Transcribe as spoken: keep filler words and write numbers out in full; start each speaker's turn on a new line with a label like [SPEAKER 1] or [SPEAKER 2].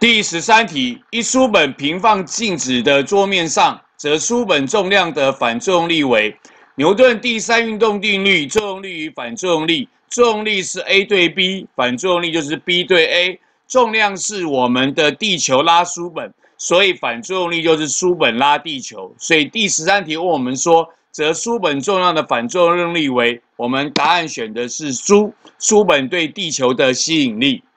[SPEAKER 1] 第十三题，一书本平放静止的桌面上，则书本重量的反作用力为牛顿第三运动定律，作用力与反作用力。作用力是 A 对 B， 反作用力就是 B 对 A。重量是我们的地球拉书本，所以反作用力就是书本拉地球。所以第十三题问我们说，则书本重量的反作用力为，我们答案选的是书，书本对地球的吸引力。